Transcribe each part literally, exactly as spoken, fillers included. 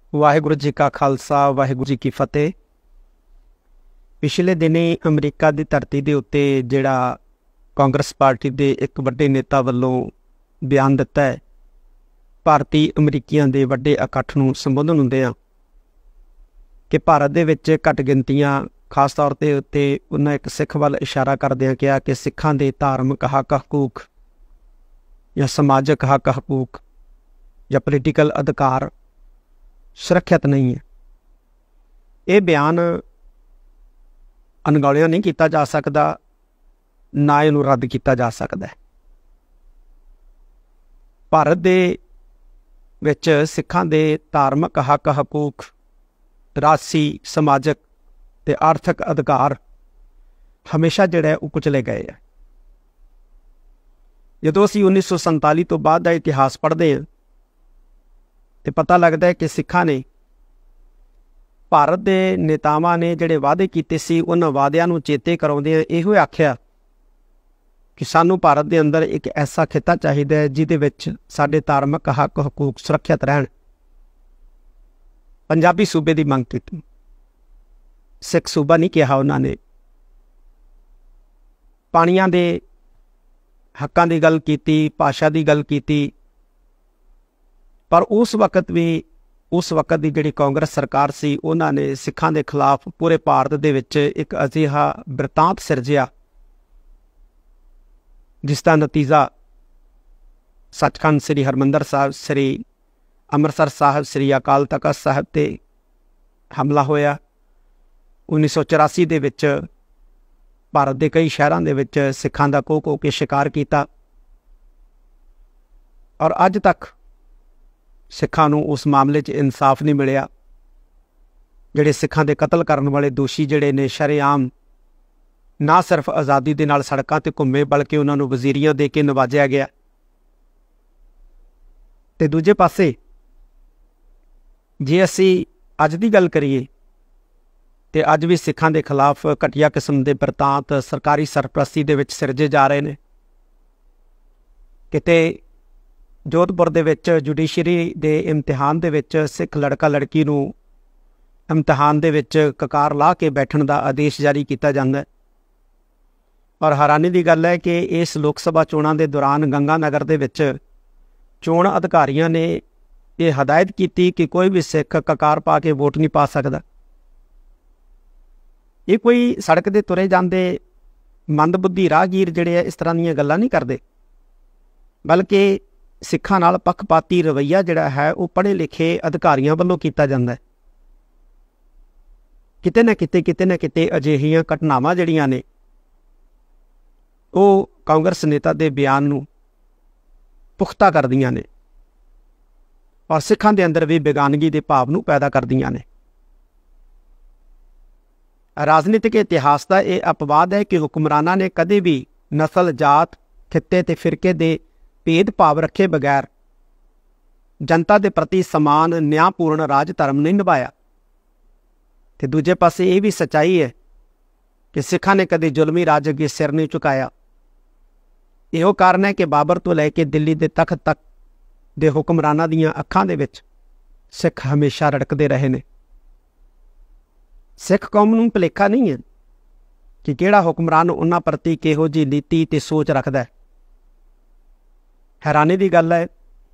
वाहिगुरू जी का खालसा वाहिगुरू जी की फतेह। पिछले दिनी अमरीका की धरती के उत्ते जिहड़ा कांग्रेस पार्टी के एक वड्डे नेता वालों बयान दिता है, भारतीय अमरीकियों के वड्डे इकट्ठ नूं संबोधन हुंदिआं कि भारत दे विच घट गिनतियां खास तौर ते उत्ते उन्हें एक सिख वाल इशारा करदिआं कहा कि सिखां दे धार्मिक हक हकूक या समाजिक हक हकूक या पोलीटिकल अधिकार सुरक्षित नहीं है। ये बयान अनगौलिया नहीं किया जा सकता, ना इनू रद्द किया जा सकता है। भारत दे विच सिखां दे धार्मिक हक हकूक, राजसी समाजिक ते आर्थिक अधिकार हमेशा जिहड़ा वो कुचले गए हैं। जदों असीं उन्नीस सौ संताली तो बाद का इतिहास पढ़ते हैं तो पता लगता है कि सिखां ने भारत के नेतावां ने जिहड़े वादे कीते सी उन्हां वादियां नूं चेते कराउंदिआं इहो आखिया कि सानू भारत के अंदर एक ऐसा खिता चाहिए है जिहदे विच साडे धार्मिक हक हकूक सुरक्षित रहन। पंजाबी सूबे की मंग की, सिख सूबा नहीं कहा उन्होंने। पाणियां दे हकों की गल की, भाषा की गल की, पर उस वक्त भी उस वक्त की जिहड़ी कांग्रेस सरकार सी उन्होंने सिखां दे खिलाफ पूरे भारत दे विच एक अजिहा बिरतांत सिरजिया जिसका नतीजा सचखंड श्री हरमंदर साहब, श्री अमृतसर साहब, श्री अकाल तख्त साहब ते हमला होया। उन्नीस सौ चौरासी दे विच भारत के कई शहरों के विच सिखां दा को को के शिकार किया और अज तक सिखां नूं उस मामले च इंसाफ नहीं मिलिया। जिहड़े सिखां दे कतल करने वाले दोषी जिहड़े ने शरेआम ना सिर्फ आज़ादी दे नाल सड़कां ते घुम्मे बल्कि उन्हां नूं वजीरियां दे के नवाजिया गया। ते दूजे पासे जे असीं अज दी गल करिए तो अज भी सिखां दे खिलाफ घटिया किस्म के बरतांत सरकारी सरप्रस्ती दे विच सिरजे जा रहे हैं। किते जोधपुर दे विच जुडिशरी दे इम्तिहान दे विच सिख लड़का लड़की नूं इम्तिहान दे विच ककार ला के बैठण दा आदेश जारी किया जाता है। और हैरानी की गल है कि इस लोक सभा चोणां दे दौरान गंगानगर दे विच चोण अधिकारियों ने यह हदायत की कि कोई भी सिख ककार पा के वोट नहीं पा सकता। ये कोई सड़क दे तुरे जाते मंदबुद्धि राहगीर जिहड़े है इस तरह दी गल्लां नहीं करते, बल्कि सिखां नाल पक्षपाती रवैया जिहड़ा है वो पढ़े लिखे अधिकारियों वालों किया जाता है। किते ना किते किते ना किते अजिहियां घटनावां जिहड़ियां ने वो कांग्रेस नेता के बयान नूं पुख्ता करदियां ने और सिखां दे अंदर भी बेगानगी के भाव नूं पैदा करदियां ने। राजनीतिक इतिहास का यह अपवाद है कि हुक्मराना ने कदे भी नस्ल, जात, खिते ते फिरके दे भेदभाव रखे बगैर जनता के प्रति समान न्यायपूर्ण राज धर्म नहीं निभाया। तो दूजे पासे ये भी सच्चाई है कि सिखां ने कभी जुलमी राज अगे सिर नहीं झुकाया। यो कारण है कि बाबर तो लैके दिल्ली के तख्त तक दे हुक्मराना दीआं अखां दे विच सिख हमेशा रड़कते रहे ने। सिख कौम नूं भुलेखा नहीं है कि किहड़ा हुक्मरान उन्हां प्रति किहो जी नीति ते सोच रखता है। हैरानी की गल है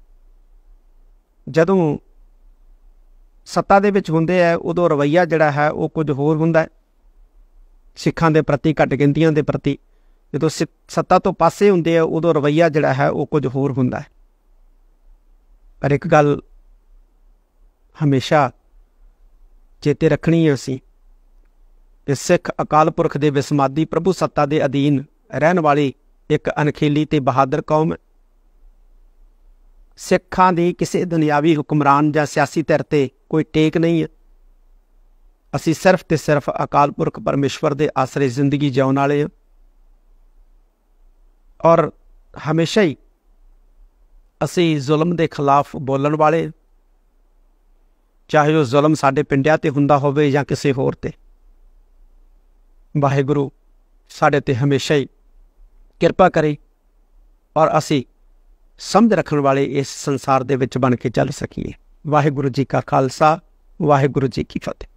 जदों सत्ता दे विच हुंदे है उदों रवैया जिहड़ा है वो कुछ होर हुंदा है सिखां दे प्रति, घट गिनतियां दे प्रति। जदों सत्ता तो पासे हुंदे है उदों रवैया जिहड़ा है वो कुछ होर हुंदा है। पर एक गल हमेशा चेते रखनी है असीं कि सिख अकाल पुरख दे विसमादी प्रभु सत्ता दे अधीन रहन वाली एक अनखेली ते बहादुर कौम है। सिखां दी किसी दुनियावी हुक्मरान या सियासी धिर ते कोई टेक नहीं है। असी सिर्फ ते सिर्फ अकाल पुरख परमेश्वर दे आसरे जिंदगी जिउण वाले हैं और हमेशा ही असी जुल्म दे खिलाफ बोलण वाले, चाहे वह जुल्म साडे पिंडियां ते हुंदा होवे या किसी होर ते। वाहिगुरू साडे ते हमेशा ही किरपा करे और असी समझ रखने वाले इस संसार दे विच बन के चल सकीए। ਵਾਹਿਗੁਰੂ ਜੀ ਕਾ ਖਾਲਸਾ, ਵਾਹਿਗੁਰੂ ਜੀ ਕੀ ਫਤਿਹ।